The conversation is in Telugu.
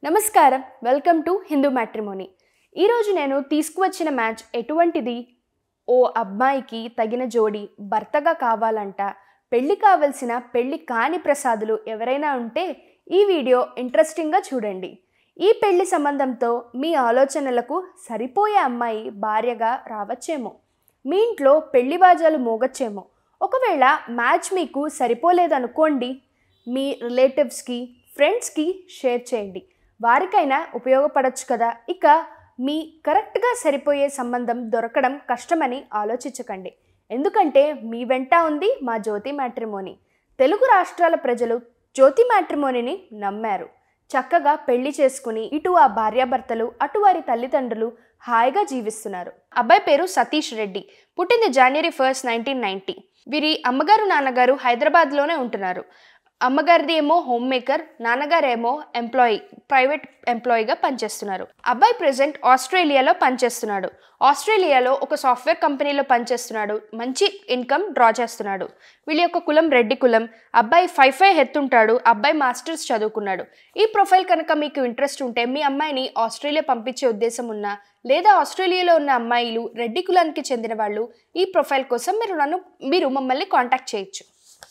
నమస్కారం వెల్కమ్ టు హిందూ మ్యాట్రిమోనీ ఈ రోజు నేను తీసుకువచ్చిన మ్యాచ్ ఎటువంటిది ఓ అబ్బాయికి తగిన జోడి భర్తగా కావాలంట పెళ్లి కావాల్సిన పెళ్లి కాని ప్రసాదులు ఎవరైనా ఉంటే ఈ వీడియో ఇంట్రెస్టింగ్ గా చూడండి ఈ పెళ్లి సంబంధంతో మీ ఆలోచనలకు సరిపోయే అమ్మాయి భార్యగా రావచ్చేమో మీ ఇంట్లో పెళ్లి బాజాలు మోగచ్చేమో ఒకవేళ మ్యాచ్ మీకు సరిపోలేదనుకోండి మీ రిలేటివ్స్కి ఫ్రెండ్స్కి షేర్ చేయండి వారికైనా ఉపయోగపడొచ్చు కదా ఇక మీ కరెక్ట్గా సరిపోయే సంబంధం దొరకడం కష్టమని ఆలోచించకండి ఎందుకంటే మీ వెంట ఉంది మా జ్యోతి మ్యాట్రిమోనీ తెలుగు రాష్ట్రాల ప్రజలు జ్యోతి మ్యాట్రిమోనీని నమ్మారు చక్కగా పెళ్లి చేసుకుని ఇటు ఆ భార్యాభర్తలు అటు వారి తల్లిదండ్రులు హాయిగా జీవిస్తున్నారు అబ్బాయి పేరు సతీష్ రెడ్డి పుట్టింది జనవరి 1, 1990 వీరి అమ్మగారు నాన్నగారు హైదరాబాద్లోనే ఉంటున్నారు అమ్మగారిది ఏమో హోమ్ మేకర్ నాన్నగారేమో ప్రైవేట్ ఎంప్లాయీగా పనిచేస్తున్నారు అబ్బాయి ప్రెజెంట్ ఆస్ట్రేలియాలో పనిచేస్తున్నాడు ఆస్ట్రేలియాలో ఒక సాఫ్ట్వేర్ కంపెనీలో పనిచేస్తున్నాడు మంచి ఇన్కమ్ డ్రా చేస్తున్నాడు వీళ్ళ యొక్క కులం రెడ్డి కులం అబ్బాయి 5'5" ఎత్తుంటాడు అబ్బాయి మాస్టర్స్ చదువుకున్నాడు ఈ ప్రొఫైల్ కనుక మీకు ఇంట్రెస్ట్ ఉంటే మీ అమ్మాయిని ఆస్ట్రేలియా పంపించే ఉద్దేశం ఉన్నా లేదా ఆస్ట్రేలియాలో ఉన్న అమ్మాయిలు రెడ్డి కులానికి చెందిన వాళ్ళు ఈ ప్రొఫైల్ కోసం మీరు మమ్మల్ని కాంటాక్ట్ చేయొచ్చు